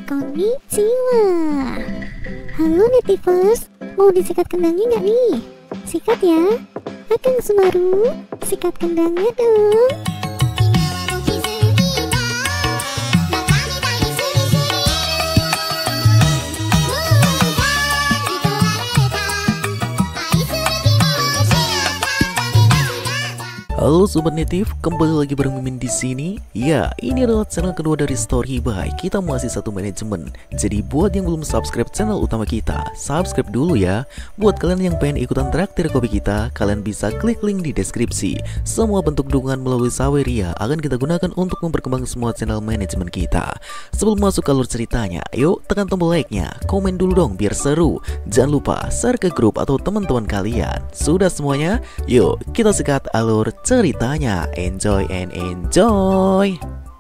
Konnichiwa. Halo Netivers, mau disikat kendangnya nggak nih? Sikat ya. Akang Sumaru, sikat kendangnya dong. Halo Sobat Native, kembali lagi bareng Mimin di sini. Ya, ini adalah channel kedua dari Story by Kita Masih Satu Manajemen. Jadi buat yang belum subscribe channel utama kita, subscribe dulu ya. Buat kalian yang pengen ikutan traktir kopi kita, kalian bisa klik link di deskripsi. Semua bentuk dukungan melalui Saweria akan kita gunakan untuk memperkembang semua channel manajemen kita. Sebelum masuk ke alur ceritanya, yuk tekan tombol like-nya, komen dulu dong biar seru. Jangan lupa share ke grup atau teman-teman kalian. Sudah semuanya? Yuk kita sikat alur ceritanya. Enjoy and enjoy.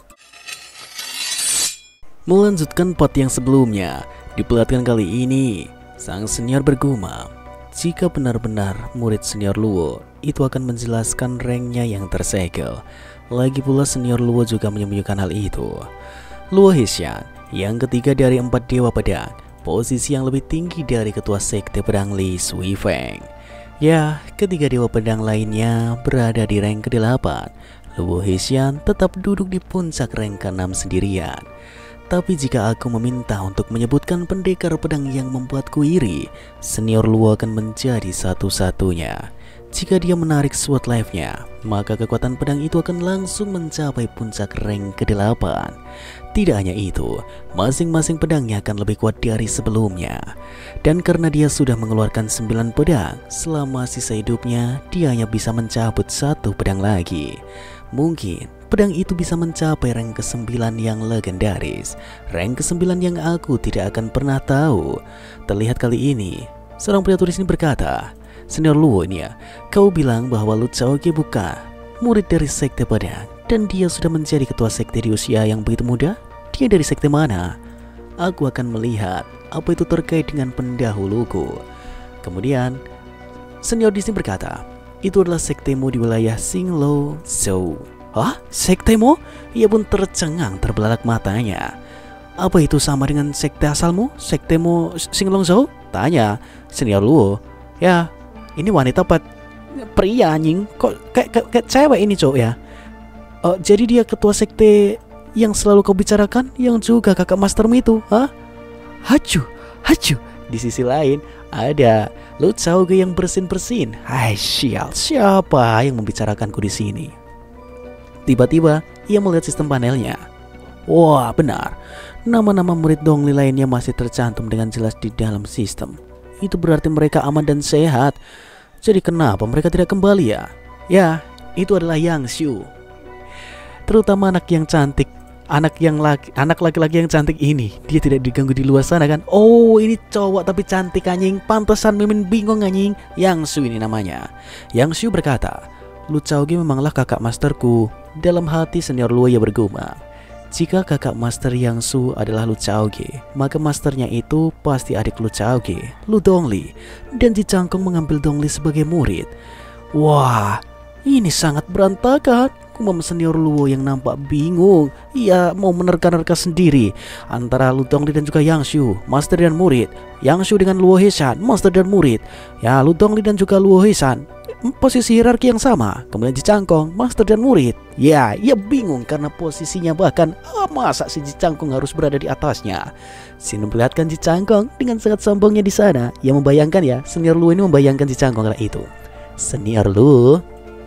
Melanjutkan part yang sebelumnya, di pelatihan kali ini sang senior bergumam jika benar-benar murid senior Luo itu akan menjelaskan ranknya yang tersegel. Lagi pula senior Luo juga menyembunyikan hal itu. Luo Heshan yang ketiga dari 4 dewa pedang, posisi yang lebih tinggi dari ketua sekte pedang Li Suifeng. Ya, ketiga dewa pedang lainnya berada di rank ke-8. Luo Heshan tetap duduk di puncak rank ke-6 sendirian. Tapi jika aku meminta untuk menyebutkan pendekar pedang yang membuatku iri, senior Luo akan menjadi satu-satunya. Jika dia menarik SWOT life-nya, maka kekuatan pedang itu akan langsung mencapai puncak rank ke-8. Tidak hanya itu, masing-masing pedangnya akan lebih kuat dari sebelumnya. Dan karena dia sudah mengeluarkan 9 pedang, selama sisa hidupnya dia hanya bisa mencabut 1 pedang lagi. Mungkin pedang itu bisa mencapai rank ke-9 yang legendaris, rank ke-9 yang aku tidak akan pernah tahu. Terlihat kali ini, seorang pria tulis ini berkata, "Senior Luo ini ya, kau bilang bahwa Lu Chaoge bukan murid dari sekte pedang, dan dia sudah menjadi ketua sekte di usia yang begitu muda? Dia dari sekte mana? Aku akan melihat apa itu terkait dengan pendahuluku." Kemudian senior di sini berkata, "Itu adalah sektemu di wilayah Xinglo Zhou." "Hah? Sektemu?" Ia pun tercengang terbelalak matanya. "Apa itu sama dengan sekte asalmu? Sektemu Xinglo Zhou?" tanya senior Luo. "Ya, ini wanita pria anjing, kok kayak cewek ini cowok ya. Jadi dia ketua sekte yang selalu kau bicarakan, yang juga kakak mastermu itu, hah? Hacu. Di sisi lain ada Lu Chaoge yang bersin-bersin. Hai sial, siapa yang membicarakanku di sini?" Tiba-tiba ia melihat sistem panelnya. Wah, benar. Nama-nama murid Dongli lainnya masih tercantum dengan jelas di dalam sistem. Itu berarti mereka aman dan sehat. Jadi kenapa mereka tidak kembali ya? Ya, itu adalah Yang Xiu. Terutama anak yang cantik, anak laki-laki yang cantik ini, dia tidak diganggu di luar sana kan? Oh, ini cowok tapi cantik anjing. Pantesan Mimin bingung anjing. Yang Xiu ini namanya. Yang Xiu berkata, "Lu Chaoge memanglah kakak masterku." Dalam hati senior Luo ia bergumam, jika kakak master Yang Xiu adalah Lu Chaoge, maka masternya itu pasti adik Lu Chaoge, Lu Dongli, dan Ji Changkong mengambil Dongli sebagai murid. Wah, ini sangat berantakan. Kumam senior Luo yang nampak bingung. Ia mau menerka-nerka sendiri antara Lu Dongli dan juga Yang Xiu, master dan murid. Yang Xiu dengan Luo Heshan, master dan murid. Ya, Lu Dongli dan juga Luo Heshan, posisi hierarki yang sama. Kemudian Ji Changkong, master dan murid. Ya, ia bingung karena posisinya bahkan masa si Ji Changkong harus berada di atasnya. Sini memperlihatkan Ji Changkong dengan sangat sombongnya di sana. Ia membayangkan ya, senior Luo ini membayangkan Ji Changkong adalah itu. "Senior Luo,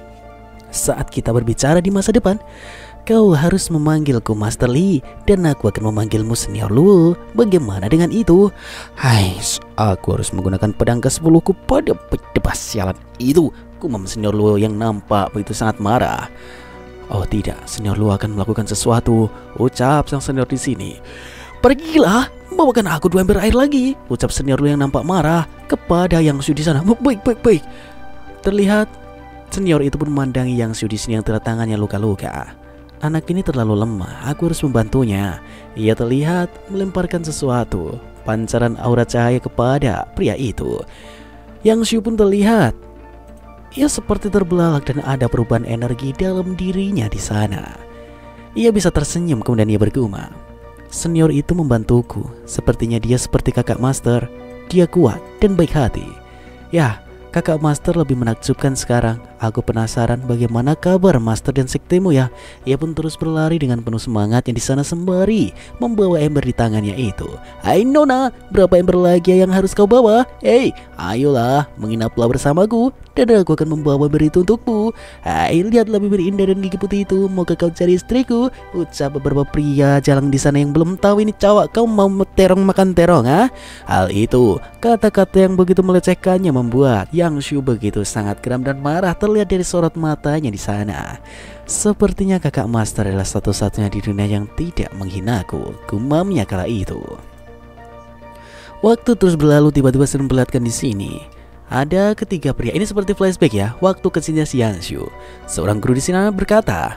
saat kita berbicara di masa depan, kau harus memanggilku Master Li dan aku akan memanggilmu Senior Luo. Bagaimana dengan itu?" Hai, aku harus menggunakan pedang ke-10ku pada pedebas sialan itu. Kumam senior Luo yang nampak begitu sangat marah. Oh tidak, senior Luo akan melakukan sesuatu, ucap sang senior di sini. "Pergilah, bawakan aku 2 ember air lagi," ucap senior Luo yang nampak marah kepada Yang Xiu di sana. Baik. Terlihat senior itu pun memandangi Yang Xiu di sini yang terlihat tangannya luka-luka. Anak ini terlalu lemah, aku harus membantunya. Ia terlihat melemparkan sesuatu, pancaran aura cahaya kepada pria itu. Yang Xiu pun terlihat, ia seperti terbelalak dan ada perubahan energi dalam dirinya di sana. Ia bisa tersenyum kemudian ia bergumam, senior itu membantuku. Sepertinya dia seperti kakak master. Dia kuat dan baik hati. Ya, kakak master lebih menakjubkan sekarang. Aku penasaran bagaimana kabar master dan sektemu ya. Ia pun terus berlari dengan penuh semangat yang di sana sembari membawa ember di tangannya itu. Hai Nona, berapa ember lagi yang harus kau bawa? Hei, ayolah, menginaplah bersamaku dan aku akan membawa ember itu untukmu. Hai, lihatlah bibir indah dan gigi putih itu. Maukah kau cari istriku? Ucap beberapa pria jalan di sana yang belum tahu ini cowok. Kau mau terong makan terong, ha? Hal itu, kata-kata yang begitu melecehkannya membuat Yang Shu begitu sangat geram dan marah terlihat dari sorot matanya di sana. Sepertinya kakak master adalah satu-satunya di dunia yang tidak menghinaku, gumamnya kala itu. Waktu terus berlalu, tiba-tiba saya memperlihatkan di sini ada ketiga pria. Ini seperti flashback ya, waktu kecilnya si Yang Shu. Seorang guru di sana berkata,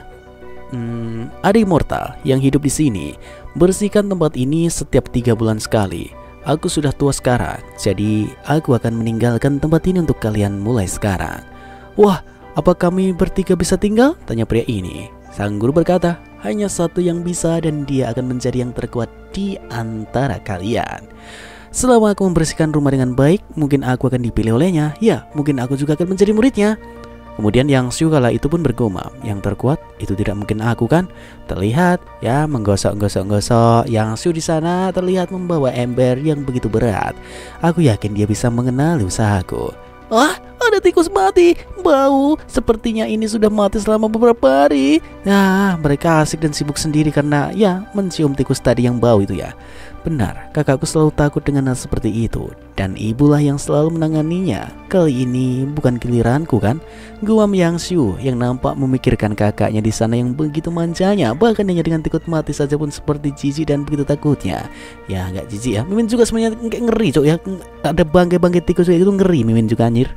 ada immortal yang hidup di sini. Bersihkan tempat ini setiap 3 bulan sekali. Aku sudah tua sekarang, jadi aku akan meninggalkan tempat ini untuk kalian mulai sekarang. Wah, apa kami bertiga bisa tinggal? Tanya pria ini. Sang guru berkata, hanya satu yang bisa dan dia akan menjadi yang terkuat di antara kalian. Selama aku membersihkan rumah dengan baik, mungkin aku akan dipilih olehnya. Ya, mungkin aku juga akan menjadi muridnya. Kemudian Yang Shu kala itu pun bergumam, yang terkuat itu tidak mungkin aku kan? Terlihat ya menggosok-gosok. Yang Shu di sana terlihat membawa ember yang begitu berat. Aku yakin dia bisa mengenali usahaku. Wah, ada tikus mati, bau. Sepertinya ini sudah mati selama beberapa hari. Nah, mereka asik dan sibuk sendiri karena ya mencium tikus tadi yang bau itu ya. Benar, kakakku selalu takut dengan hal seperti itu. Dan ibulah yang selalu menanganinya. Kali ini bukan giliranku kan? Guam Yang Shu yang nampak memikirkan kakaknya di sana yang begitu manjanya. Bahkan hanya dengan tikus mati saja pun seperti jijik dan begitu takutnya. Ya nggak jijik ya, Mimin juga sebenarnya ngeri cok ya. Ada bangkai-bangkai tikus kayak gitu ngeri Mimin juga anjir.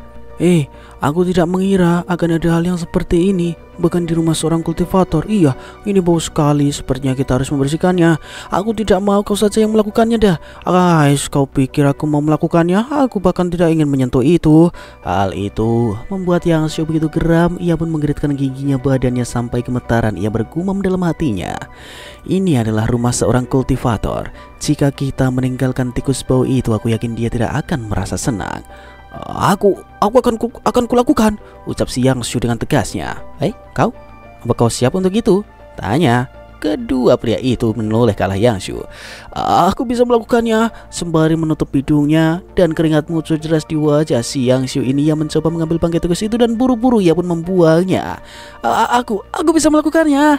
Aku tidak mengira akan ada hal yang seperti ini. Bahkan di rumah seorang kultivator. Iya, ini bau sekali. Sepertinya kita harus membersihkannya. Aku tidak mau, kau saja yang melakukannya dah. Kau pikir aku mau melakukannya? Aku bahkan tidak ingin menyentuh itu. Hal itu membuat Yang Shu begitu geram. Ia pun menggeritkan giginya, badannya sampai gemetaran. Ia bergumam dalam hatinya, ini adalah rumah seorang kultivator. Jika kita meninggalkan tikus bau itu, aku yakin dia tidak akan merasa senang. Aku akan kulakukan, ucap si Yang Shu dengan tegasnya. Kau? Apa kau siap untuk itu? Tanya. Kedua pria itu menoleh ke arah Yang Shu. Aku bisa melakukannya, sembari menutup hidungnya dan keringat muncul deras di wajah si Yang Shu ini. Yang mencoba mengambil bangkai tikus itu dan buru-buru ia pun membuangnya. Aku bisa melakukannya.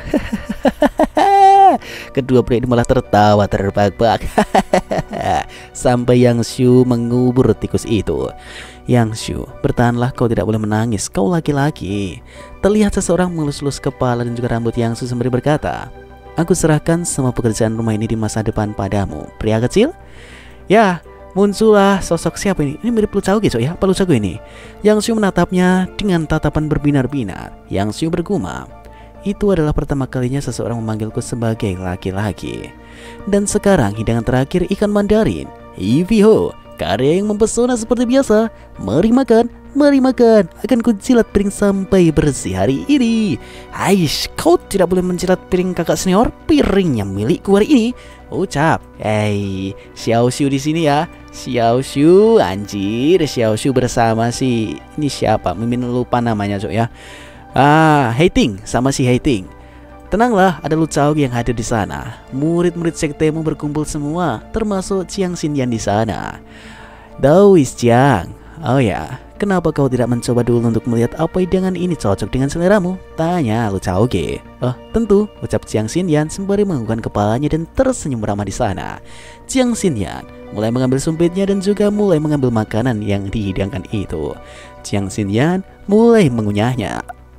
Kedua pria ini malah tertawa terbahak-bahak. Sampai Yang Shu mengubur tikus itu. Yang Shu, bertahanlah, kau tidak boleh menangis, kau laki-laki. Terlihat seseorang mengelus-elus kepala dan juga rambut Yang Shu sembari berkata, aku serahkan semua pekerjaan rumah ini di masa depan padamu, pria kecil. Ya, muncullah sosok siapa ini? Ini mirip Lu Caoge ya? Apa Lu Caoge ini? Yang Shu menatapnya dengan tatapan berbinar-binar. Yang Shu bergumam, itu adalah pertama kalinya seseorang memanggilku sebagai laki-laki. Dan sekarang hidangan terakhir, ikan mandarin. Hiviho, karya yang mempesona seperti biasa. Mari makan, akan kujilat piring sampai bersih hari ini. Aish, kau tidak boleh menjilat piring kakak senior, piringnya milikku hari ini, ucap. Xiao Shu di sini ya. Xiao Shu, anjir, Xiao Shu bersama si ini siapa? Mimin lupa namanya cok ya. Heiting sama si Heiting. Tenanglah, ada Lu Caoge yang hadir di sana. Murid-murid sektemu berkumpul semua, termasuk Jiang Xinyan di sana. Daois Jiang, oh ya, kenapa kau tidak mencoba dulu untuk melihat apa hidangan ini cocok dengan seleramu? Tanya Lu Caoge. Oh, tentu, ucap Jiang Xinyan sembari menganggukkan kepalanya dan tersenyum ramah di sana. Jiang Xinyan mulai mengambil sumpitnya dan juga mulai mengambil makanan yang dihidangkan itu. Jiang Xinyan mulai mengunyahnya.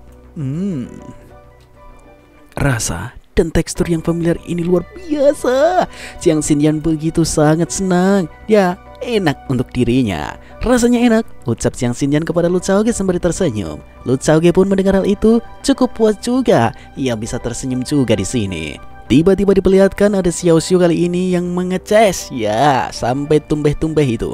Rasa dan tekstur yang familiar ini luar biasa. Jiang Xinyan begitu sangat senang. Ya, enak untuk dirinya. Rasanya enak, ucap Jiang Xinyan kepada Lu Caoge sembari tersenyum. Lu Caoge pun mendengar hal itu cukup puas juga. Ia bisa tersenyum juga di sini. Tiba-tiba diperlihatkan ada Xiao Shu kali ini yang mengeces. Ya, sampai tumbeh-tumbeh itu.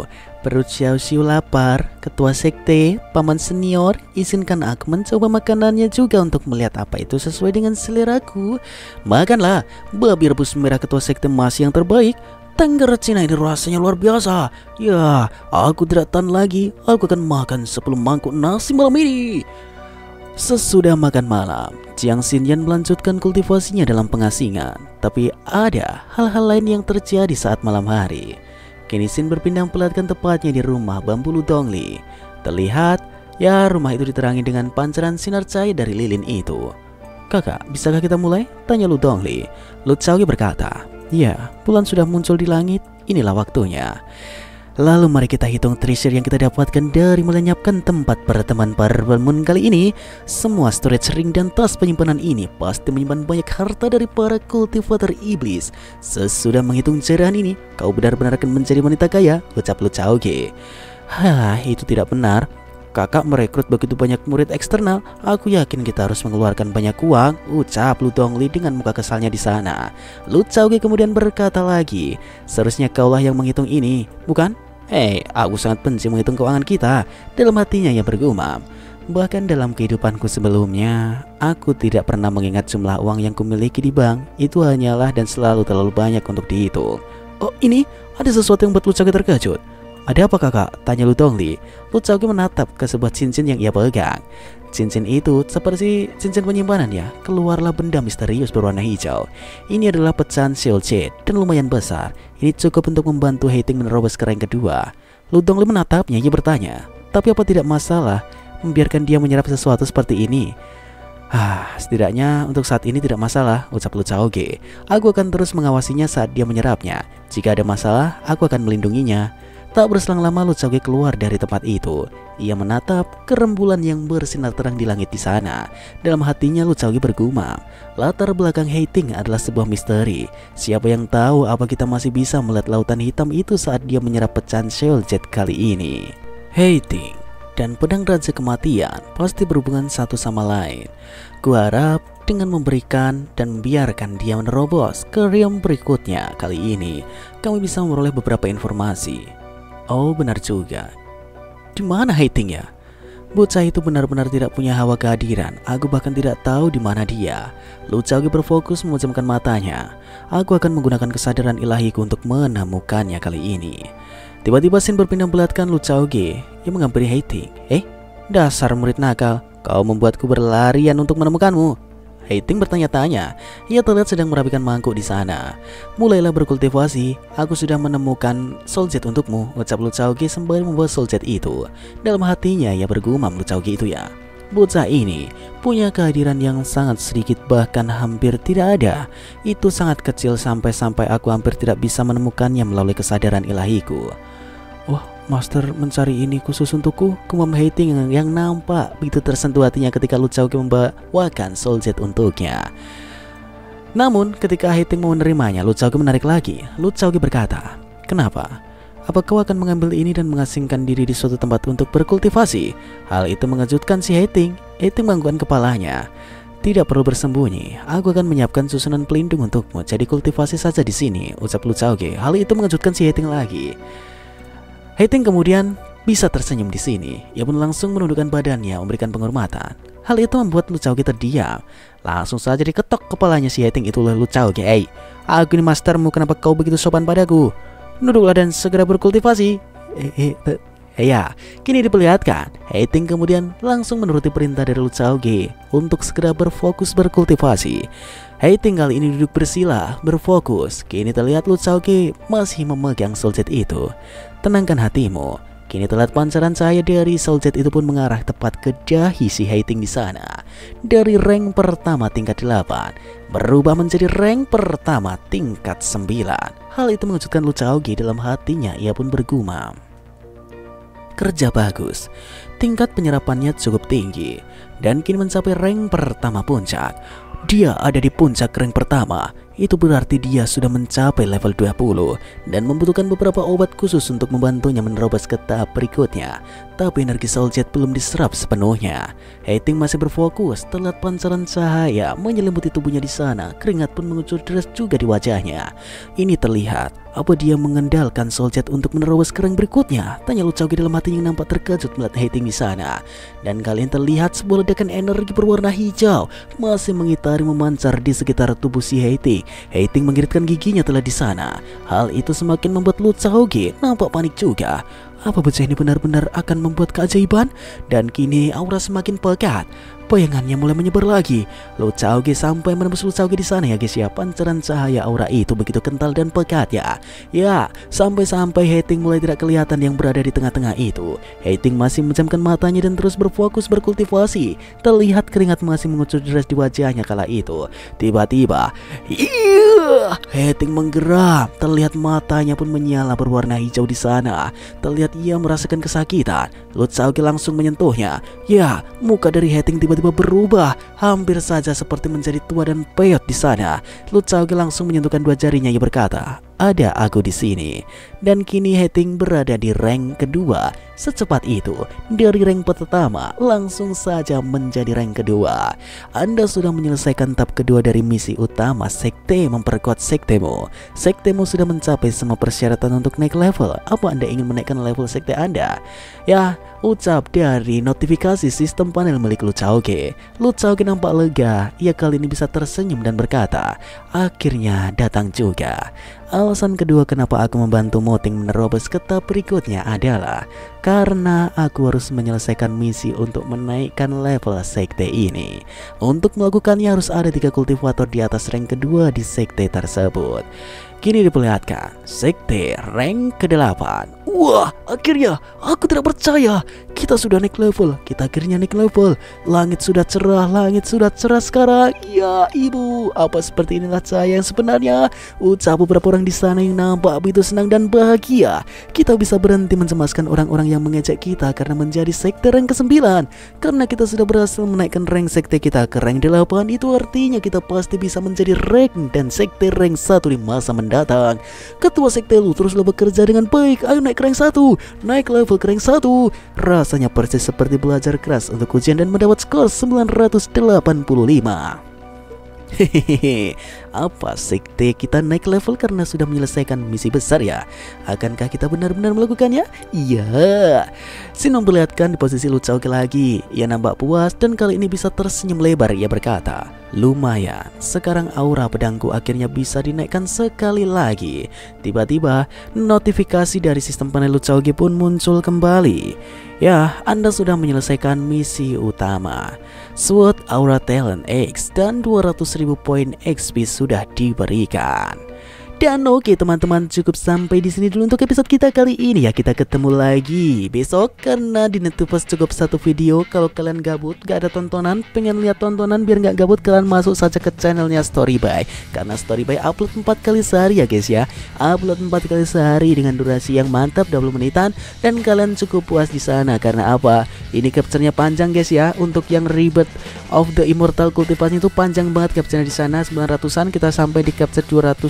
Perut Xiao lapar. Ketua sekte, paman senior, izinkan aku mencoba makanannya juga untuk melihat apa itu sesuai dengan seleraku. Makanlah, babi rebus merah ketua sekte masih yang terbaik. Tengger Cina ini rasanya luar biasa. Ya, aku tidak tahan lagi. Aku akan makan 10 mangkuk nasi malam ini. Sesudah makan malam, Jiang Xinyan melanjutkan kultivasinya dalam pengasingan. Tapi ada hal-hal lain yang terjadi saat malam hari. Kini Xin berpindah memperlihatkan tepatnya di rumah bambu Lu Dongli. Terlihat, ya rumah itu diterangi dengan pancaran sinar cahaya dari lilin itu. Kakak, bisakah kita mulai? Tanya Lu Dongli. Lu Chaoge berkata, ya, bulan sudah muncul di langit, inilah waktunya. Lalu mari kita hitung treasure yang kita dapatkan dari melenyapkan tempat pertemuan para Moon kali ini. Semua storage ring dan tas penyimpanan ini pasti menyimpan banyak harta dari para kultivator iblis. Sesudah menghitung cerahan ini, kau benar-benar akan menjadi wanita kaya, ucap Lu Chaoge. Hah, itu tidak benar. Kakak merekrut begitu banyak murid eksternal. Aku yakin kita harus mengeluarkan banyak uang, ucap Lu Dongli dengan muka kesalnya di sana. Lu Chaoge kemudian berkata lagi, seharusnya kaulah yang menghitung ini, bukan? Aku sangat benci menghitung keuangan kita. Dalam hatinya ia bergumam. Bahkan dalam kehidupanku sebelumnya, aku tidak pernah mengingat jumlah uang yang kumiliki di bank. Itu hanyalah dan selalu terlalu banyak untuk dihitung. Oh, ini ada sesuatu yang buat Lu Chaoge terkejut. Ada apa kakak? Tanya Lu Dongli. Lu Chaoge menatap ke sebuah cincin yang ia pegang. Cincin itu seperti cincin penyimpanan ya. Keluarlah benda misterius berwarna hijau. Ini adalah pecahan Soul Jade dan lumayan besar. Ini cukup untuk membantu Heiting menerobos ke rank kedua. Lu Dongli menatapnya, ia bertanya, tapi apa tidak masalah membiarkan dia menyerap sesuatu seperti ini? Setidaknya untuk saat ini tidak masalah, ucap Lu Chaoge. Aku akan terus mengawasinya saat dia menyerapnya. Jika ada masalah, aku akan melindunginya. Tak berselang lama Lu Chaoge keluar dari tempat itu. Ia menatap ke rembulan yang bersinar terang di langit di sana. Dalam hatinya Lu Chaoge bergumam, latar belakang Heiting adalah sebuah misteri. Siapa yang tahu apa kita masih bisa melihat lautan hitam itu saat dia menyerap pecahan Soul Jade kali ini. Heiting dan pedang Raja Kematian pasti berhubungan satu sama lain. Kuharap dengan memberikan dan membiarkan dia menerobos ke realm berikutnya kali ini, kamu bisa memperoleh beberapa informasi. Oh, benar juga. Di mana Heiting ya? Bocah itu benar-benar tidak punya hawa kehadiran. Aku bahkan tidak tahu di mana dia. Lu Chaoge berfokus memejamkan matanya. Aku akan menggunakan kesadaran ilahiku untuk menemukannya kali ini. Tiba-tiba Xin berpindah memperlihatkan Lu Chaoge yang menghampiri Heiting. Dasar murid nakal, kau membuatku berlarian untuk menemukanmu. Heiting bertanya-tanya. Ia terlihat sedang merapikan mangkuk di sana. Mulailah berkultivasi. Aku sudah menemukan Soul Jade untukmu, ucap Lu Chaoge sembari membawa Soul Jade itu. Dalam hatinya ia bergumam, Lu Chaoge itu ya. Bocah ini punya kehadiran yang sangat sedikit, bahkan hampir tidak ada. Itu sangat kecil sampai-sampai aku hampir tidak bisa menemukannya melalui kesadaran ilahiku. Wah, Master mencari ini khusus untukku, gumam Heiting yang nampak begitu tersentuh hatinya ketika Lu Chaoge membawakan Soul Jade untuknya. Namun ketika Heiting mau menerimanya, Lu Chaoge menarik lagi. Lu Chaoge berkata, kenapa? Apa kau akan mengambil ini dan mengasingkan diri di suatu tempat untuk berkultivasi? Hal itu mengejutkan si Heiting. Heiting menganggukkan kepalanya. Tidak perlu bersembunyi, aku akan menyiapkan susunan pelindung untukmu. Jadi kultivasi saja di sini, ucap Lu Chaoge. Hal itu mengejutkan si Heiting lagi. Heiting kemudian bisa tersenyum di sini. Ia pun langsung menundukkan badannya memberikan penghormatan. Hal itu membuat Lu Chaoge terdiam. Langsung saja diketok kepalanya si Heiting itu oleh Lu Chaoge. Aku ini mastermu, kenapa kau begitu sopan padaku? Duduklah dan segera berkultivasi. Ya, kini diperlihatkan Heiting kemudian langsung menuruti perintah dari Lu Chaoge untuk segera berfokus berkultivasi. Heiting kali ini duduk bersila, berfokus. Kini terlihat Lu Chaoge masih memegang Soul Jade itu. Tenangkan hatimu. Kini terlihat pancaran cahaya dari Soul Jade itu pun mengarah tepat ke dahi si Heiting di sana. Dari rank pertama tingkat 8 berubah menjadi rank pertama tingkat 9. Hal itu mengejutkan Lu Chaoge. Dalam hatinya ia pun bergumam, kerja bagus. Tingkat penyerapannya cukup tinggi dan kini mencapai rank pertama puncak. Dia ada di puncak rank pertama. Itu berarti dia sudah mencapai level 20 dan membutuhkan beberapa obat khusus untuk membantunya menerobos ke tahap berikutnya. Tapi energi Soul Jade belum diserap sepenuhnya. Heiting masih berfokus. Terlihat pancaran cahaya menyelimuti tubuhnya di sana. Keringat pun mengucur deras juga di wajahnya. Ini terlihat Apa dia mengendalikan Soul Jet untuk menerobos ke rank berikutnya? Tanya Lu Chao dalam hatinya yang nampak terkejut melihat Hating di sana. Dan kalian terlihat sebuah ledakan energi berwarna hijau masih mengitari memancar di sekitar tubuh si Hating. Hating mengiritkan giginya telah di sana. Hal itu semakin membuat Lu Chao nampak panik juga. Apa bocah ini benar-benar akan membuat keajaiban? Dan kini aura semakin pekat. Bayangannya mulai menyebar lagi. Lu Chao sampai menembus Lu Chao di sana ya guys ya. Pancaran cahaya aura itu begitu kental dan pekat ya. Ya, sampai-sampai Hating mulai tidak kelihatan yang berada di tengah-tengah itu. Hating masih menjamkan matanya dan terus berfokus berkultivasi. Terlihat keringat masih mengucur deras di wajahnya kala itu. Tiba-tiba, Hating menggeram. Terlihat matanya pun menyala berwarna hijau di sana. Terlihat ia merasakan kesakitan. Lu Chao langsung menyentuhnya. Ya, muka dari Hating tiba-tiba berubah, hampir saja seperti menjadi tua dan peyot di sana. Lu Chao langsung menyentuhkan dua jarinya. Ia berkata, "Ada aku di sini." Dan kini Hating berada di rank kedua. Secepat itu, dari rank pertama langsung saja menjadi rank kedua. Anda sudah menyelesaikan tahap kedua dari misi utama sekte memperkuat sektemu. Sektemu sudah mencapai semua persyaratan untuk naik level. Apa Anda ingin menaikkan level sekte Anda? Ya, ucap dari notifikasi sistem panel milik Lu Chao. Lu Chao nampak lega. Ia kali ini bisa tersenyum dan berkata, "Akhirnya datang juga." Alasan kedua kenapa aku membantu Moting menerobos ke tahap berikutnya adalah karena aku harus menyelesaikan misi untuk menaikkan level sekte ini. Untuk melakukannya harus ada 3 kultivator di atas rank kedua di sekte tersebut. Kini diperlihatkan sekte rank ke-8. Wah, akhirnya aku tidak percaya. Kita sudah naik level. Kita akhirnya naik level. Langit sudah cerah sekarang. Ya ibu, apa seperti inilah saya yang sebenarnya? Ucap beberapa orang di sana yang nampak begitu senang dan bahagia. Kita bisa berhenti mencemaskan orang-orang yang mengejek kita karena menjadi sekte rank ke-9. Karena kita sudah berhasil menaikkan rank sekte kita ke rank 8. Itu artinya kita pasti bisa menjadi rank dan sekte rank 1 di masa mendatang. Ketua sekte lu teruslah bekerja dengan baik. Ayo naik rank 1, naik level ke rank 1. Rasanya persis seperti belajar keras untuk ujian dan mendapat skor 985. Hehehe, apa sekte kita naik level karena sudah menyelesaikan misi besar ya? Akankah kita benar-benar melakukannya? Iya. Sin memperlihatkan di posisi Lu Chao lagi. Ia nampak puas dan kali ini bisa tersenyum lebar. Ia berkata, "Lumayan, sekarang aura pedangku akhirnya bisa dinaikkan sekali lagi." Tiba-tiba notifikasi dari sistem panel Lu Chao pun muncul kembali. Ya, Anda sudah menyelesaikan misi utama. SWOT Aura Talent X dan 200.000 poin XP sudah diberikan. Dan oke teman-teman, cukup sampai di sini dulu untuk episode kita kali ini ya. Kita ketemu lagi besok karena di Netflix cukup satu video. Kalau kalian gabut, gak ada tontonan, pengen lihat tontonan biar gak gabut, kalian masuk saja ke channelnya Storyby. Karena Storyby upload 4 kali sehari ya guys ya. Upload 4 kali sehari dengan durasi yang mantap 20 menitan. Dan kalian cukup puas di sana karena apa? Ini capture-nya panjang guys ya. Untuk yang Rebirth of the Immortal Cultivation itu panjang banget capture-nya di sana. 900-an kita sampai di capture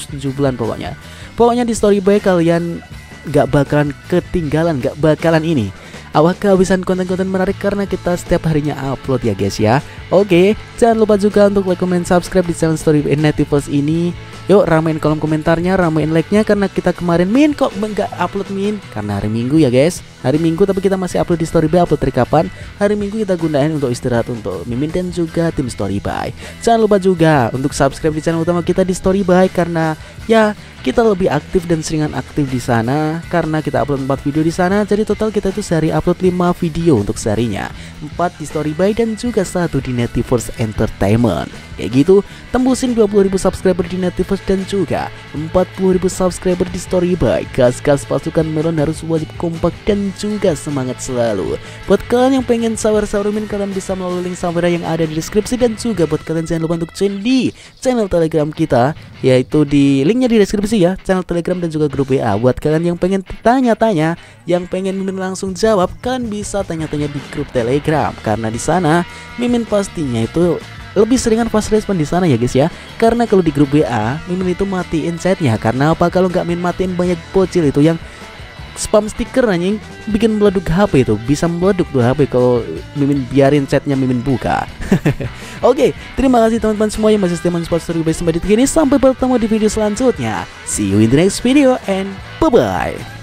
207 Pokoknya di Storyby kalian gak bakalan ketinggalan, gak bakalan ini kehabisan konten-konten menarik karena kita setiap harinya upload ya guys ya. Oke, jangan lupa juga untuk like, comment, subscribe di channel Storyby Netflix ini. Yuk ramein kolom komentarnya, ramein like-nya karena kita kemarin Min kok nggak upload Min karena hari Minggu ya guys. Hari Minggu tapi kita masih upload di Storyby, upload rekapan. Hari Minggu kita gunain untuk istirahat untuk Mimin dan juga tim Storyby. Jangan lupa juga untuk subscribe di channel utama kita di Storyby karena ya kita lebih aktif dan seringan aktif di sana karena kita upload 4 video di sana. Jadi total kita itu sehari upload 5 video untuk seharinya. 4 di Storyby dan juga 1 di Netflix Entertainment. Kayak gitu, tembusin 20.000 subscriber di Netflix dan juga 40.000 subscriber di Storyby. Gas-gas pasukan Melon harus wajib kompak dan juga semangat selalu. Buat kalian yang pengen sawer-sawerin, kalian bisa melalui link sawer yang ada di deskripsi. Dan juga buat kalian jangan lupa untuk join di channel Telegram kita, yaitu di linknya di deskripsi ya, channel Telegram dan juga grup WA. Buat kalian yang pengen tanya-tanya, yang pengen Mimin langsung jawab, kalian bisa tanya-tanya di grup Telegram karena di sana Mimin pastinya itu lebih seringan fast respon di sana ya guys ya. Karena kalau di grup WA Mimin itu matiin chatnya. Karena apa? Kalau nggak Mimin matiin banyak bocil itu yang spam stiker anjing, bikin meleduk HP itu, bisa meleduk tuh HP kalau Mimin biarin chatnya Mimin buka. Oke, terima kasih teman-teman semua yang masih setia mensupport Story by Sumba di ini. Sampai bertemu di video selanjutnya. See you in the next video and bye bye.